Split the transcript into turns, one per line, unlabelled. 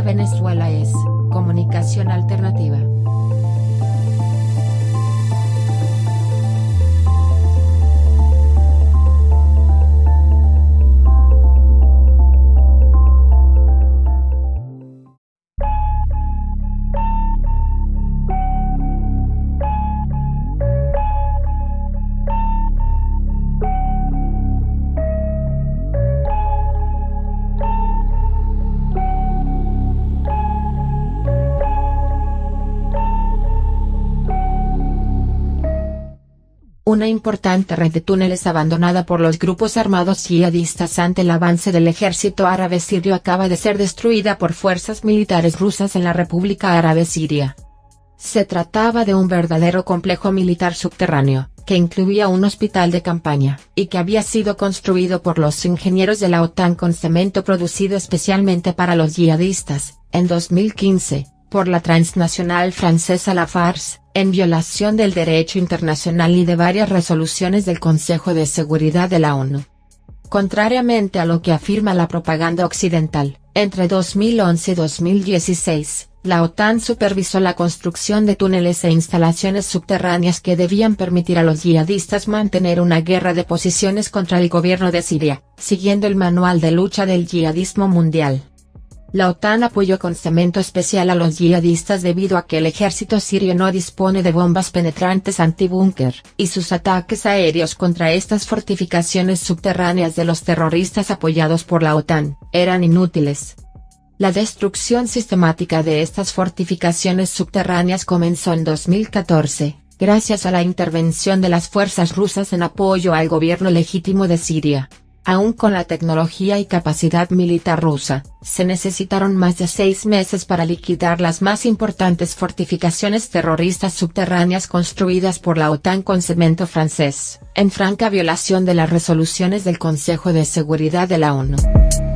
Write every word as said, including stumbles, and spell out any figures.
Venezuela es Comunicación Alternativa. Una importante red de túneles abandonada por los grupos armados yihadistas ante el avance del ejército árabe sirio acaba de ser destruida por fuerzas militares rusas en la República Árabe Siria. Se trataba de un verdadero complejo militar subterráneo, que incluía un hospital de campaña, y que había sido construido por los ingenieros de la OTAN con cemento producido especialmente para los yihadistas, en dos mil quince, por la transnacional francesa Lafarge, en violación del derecho internacional y de varias resoluciones del Consejo de Seguridad de la ONU. Contrariamente a lo que afirma la propaganda occidental, entre dos mil once y dos mil dieciséis, la OTAN supervisó la construcción de túneles e instalaciones subterráneas que debían permitir a los yihadistas mantener una guerra de posiciones contra el gobierno de Siria, siguiendo el manual de lucha del yihadismo mundial. La OTAN apoyó con cemento especial a los yihadistas debido a que el ejército sirio no dispone de bombas penetrantes antibúnker, y sus ataques aéreos contra estas fortificaciones subterráneas de los terroristas apoyados por la OTAN, eran inútiles. La destrucción sistemática de estas fortificaciones subterráneas comenzó en dos mil catorce, gracias a la intervención de las fuerzas rusas en apoyo al gobierno legítimo de Siria. Aún con la tecnología y capacidad militar rusa, se necesitaron más de seis meses para liquidar las más importantes fortificaciones terroristas subterráneas construidas por la OTAN con cemento francés, en franca violación de las resoluciones del Consejo de Seguridad de la ONU.